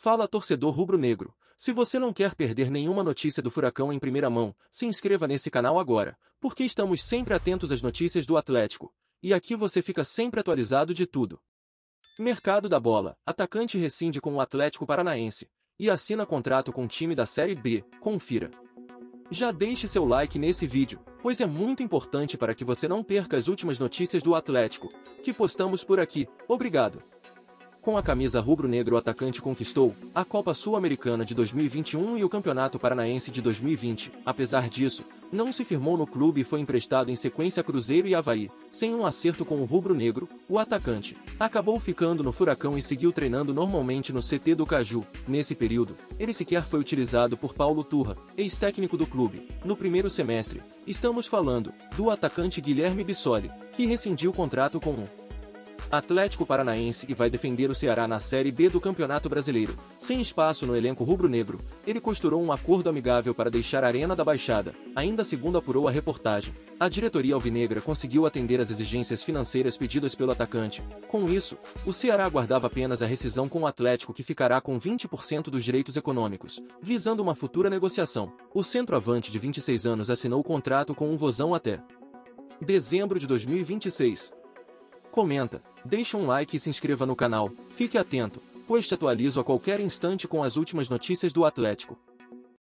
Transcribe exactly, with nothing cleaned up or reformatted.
Fala, torcedor rubro-negro. Se você não quer perder nenhuma notícia do Furacão em primeira mão, se inscreva nesse canal agora, porque estamos sempre atentos às notícias do Atlético, e aqui você fica sempre atualizado de tudo. Mercado da bola. Atacante rescinde com o Atlético Paranaense e assina contrato com o time da Série B. Confira. Já deixe seu like nesse vídeo, pois é muito importante para que você não perca as últimas notícias do Atlético, que postamos por aqui. Obrigado. Com a camisa rubro-negro, o atacante conquistou a Copa Sul-Americana de dois mil e vinte e um e o Campeonato Paranaense de dois mil e vinte. Apesar disso, não se firmou no clube e foi emprestado em sequência a Cruzeiro e Avaí. Sem um acerto com o rubro-negro, o atacante acabou ficando no Furacão e seguiu treinando normalmente no C T do Caju. Nesse período, ele sequer foi utilizado por Paulo Turra, ex-técnico do clube. No primeiro semestre, estamos falando do atacante Guilherme Bissoli, que rescindiu o contrato com o Atlético Paranaense e vai defender o Ceará na Série B do Campeonato Brasileiro. Sem espaço no elenco rubro-negro, ele costurou um acordo amigável para deixar a Arena da Baixada. Ainda segundo apurou a reportagem, a diretoria alvinegra conseguiu atender às exigências financeiras pedidas pelo atacante. Com isso, o Ceará aguardava apenas a rescisão com o Atlético, que ficará com vinte por cento dos direitos econômicos, visando uma futura negociação. O centroavante de vinte e seis anos assinou o contrato com o Vozão até dezembro de dois mil e vinte e seis. Comenta, deixa um like e se inscreva no canal. Fique atento, pois te atualizo a qualquer instante com as últimas notícias do Atlético.